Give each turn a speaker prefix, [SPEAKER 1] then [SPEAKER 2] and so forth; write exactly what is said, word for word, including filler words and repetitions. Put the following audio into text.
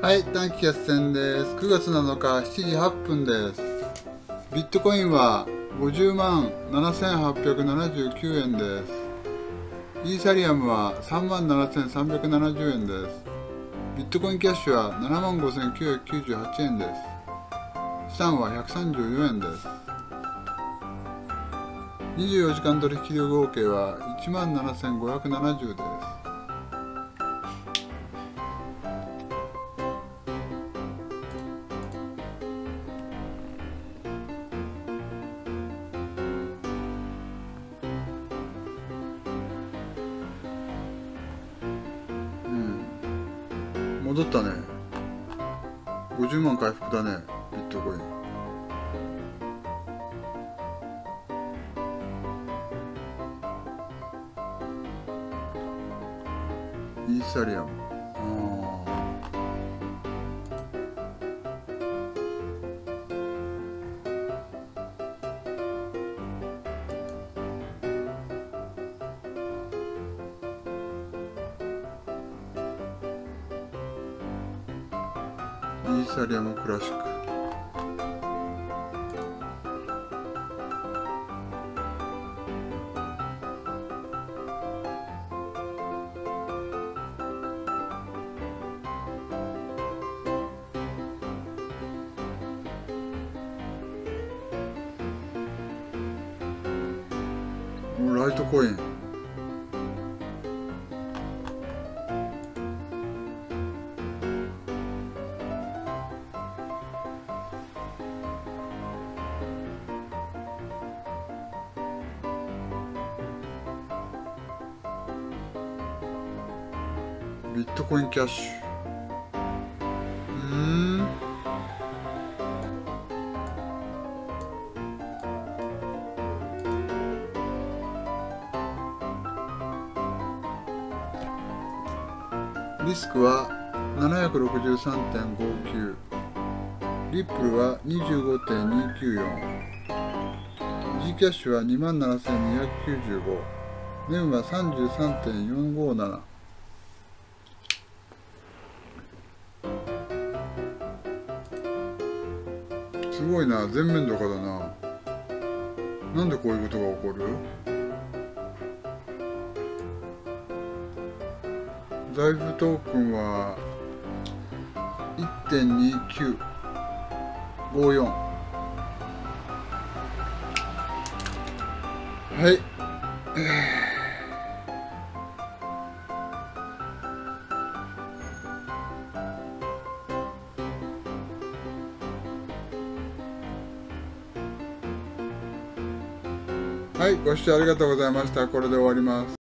[SPEAKER 1] はい、短期決戦です。くがつなのかしちじはっぷんです。ビットコインはごじゅうまんななせんはっぴゃくななじゅうきゅうえんです。イーサリアムはさんまんななせんさんびゃくななじゅうえんです。ビットコインキャッシュはななまんごせんきゅうひゃくきゅうじゅうはちえんです。資産はひゃくさんじゅうよえんです。にじゅうよじかん取引量合計はいちまんななせんごひゃくななじゅうです。うん、戻ったね。ごじゅうまん回復だね、ビットコイン。イーサリアム。イーサリアムクラシック。ライトコイン。ビットコインキャッシュ。うーん。リスクは ななひゃくろくじゅうさんてんごきゅう、リップルは にじゅうごてんにきゅうよん、G キャッシュは にまんななせんにひゃくきゅうじゅうご、ネムは さんじゅうさんてんよんごなな。すごいな、全面高だな。なんでこういうことが起こる？財布トークンは いってんにきゅうごよん。はい。はい、ご視聴ありがとうございました。これで終わります。